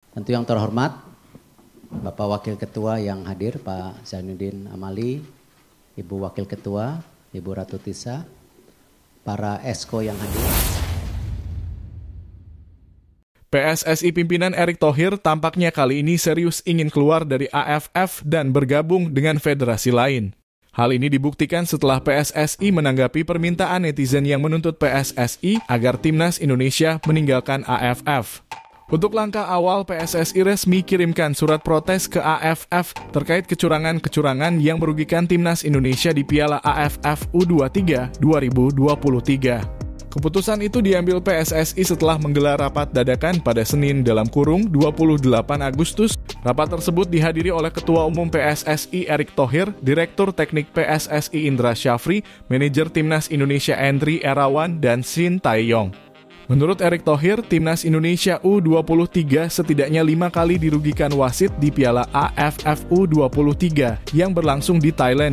Tentu yang terhormat, Bapak Wakil Ketua yang hadir, Pak Zainuddin Amali, Ibu Wakil Ketua, Ibu Ratu Tisa, para esko yang hadir. PSSI pimpinan Erick Thohir tampaknya kali ini serius ingin keluar dari AFF dan bergabung dengan federasi lain. Hal ini dibuktikan setelah PSSI menanggapi permintaan netizen yang menuntut PSSI agar Timnas Indonesia meninggalkan AFF. Untuk langkah awal, PSSI resmi kirimkan surat protes ke AFF terkait kecurangan-kecurangan yang merugikan Timnas Indonesia di Piala AFF U23 2023. Keputusan itu diambil PSSI setelah menggelar rapat dadakan pada Senin (28 Agustus). Rapat tersebut dihadiri oleh Ketua Umum PSSI Erick Thohir, Direktur Teknik PSSI Indra Syafri, Manajer Timnas Indonesia Endri Erawan, dan Shin Tae-yong. Menurut Erick Thohir, Timnas Indonesia U23 setidaknya 5 kali dirugikan wasit di Piala AFF U23 yang berlangsung di Thailand.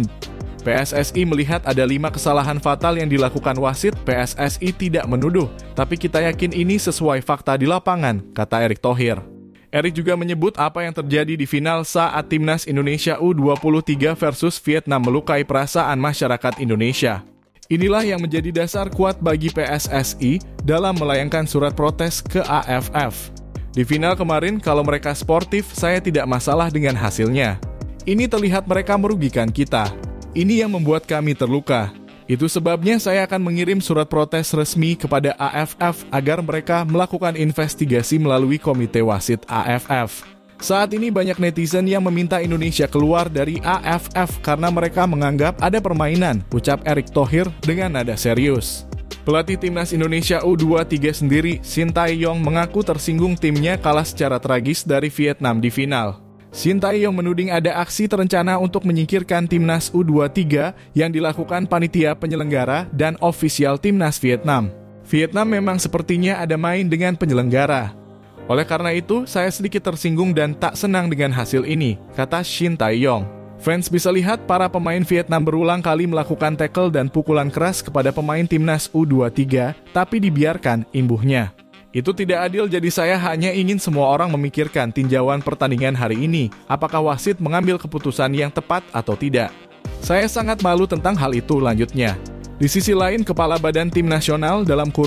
PSSI melihat ada 5 kesalahan fatal yang dilakukan wasit. PSSI tidak menuduh, tapi kita yakin ini sesuai fakta di lapangan, kata Erick Thohir. Erick juga menyebut apa yang terjadi di final saat Timnas Indonesia U23 versus Vietnam melukai perasaan masyarakat Indonesia. Inilah yang menjadi dasar kuat bagi PSSI dalam melayangkan surat protes ke AFF. Di final kemarin, kalau mereka sportif, saya tidak masalah dengan hasilnya. Ini terlihat mereka merugikan kita. Ini yang membuat kami terluka. Itu sebabnya saya akan mengirim surat protes resmi kepada AFF agar mereka melakukan investigasi melalui Komite Wasit AFF. Saat ini banyak netizen yang meminta Indonesia keluar dari AFF karena mereka menganggap ada permainan, ucap Erick Thohir dengan nada serius. Pelatih Timnas Indonesia U23 sendiri, Shin Tae-yong, mengaku tersinggung timnya kalah secara tragis dari Vietnam di final. Shin Tae-yong menuding ada aksi terencana untuk menyingkirkan Timnas U23 yang dilakukan panitia penyelenggara dan ofisial Timnas Vietnam. Vietnam memang sepertinya ada main dengan penyelenggara. Oleh karena itu, saya sedikit tersinggung dan tak senang dengan hasil ini, kata Shin Tae-yong. Fans bisa lihat para pemain Vietnam berulang kali melakukan tackle dan pukulan keras kepada pemain Timnas U23, tapi dibiarkan imbuhnya. Itu tidak adil, jadi saya hanya ingin semua orang memikirkan tinjauan pertandingan hari ini, apakah wasit mengambil keputusan yang tepat atau tidak. Saya sangat malu tentang hal itu, lanjutnya. Di sisi lain, Kepala Badan Tim Nasional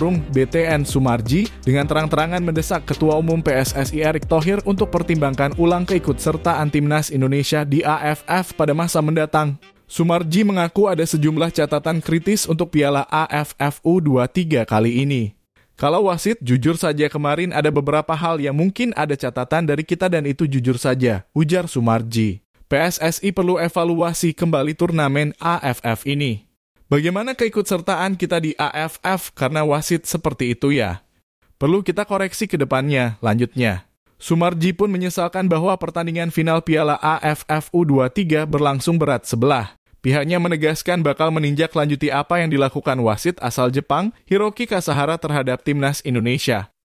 (BTN) Sumarji dengan terang-terangan mendesak Ketua Umum PSSI Erick Thohir untuk pertimbangkan ulang keikutsertaan Timnas Indonesia di AFF pada masa mendatang. Sumarji mengaku ada sejumlah catatan kritis untuk Piala AFF U23 kali ini. Kalau wasit, jujur saja kemarin ada beberapa hal yang mungkin ada catatan dari kita dan itu jujur saja, ujar Sumarji. PSSI perlu evaluasi kembali turnamen AFF ini. Bagaimana keikutsertaan kita di AFF karena wasit seperti itu ya? Perlu kita koreksi ke depannya, lanjutnya. Sumarji pun menyesalkan bahwa pertandingan final Piala AFF U23 berlangsung berat sebelah. Pihaknya menegaskan bakal meninjak lanjuti apa yang dilakukan wasit asal Jepang, Hiroki Kasahara terhadap Timnas Indonesia.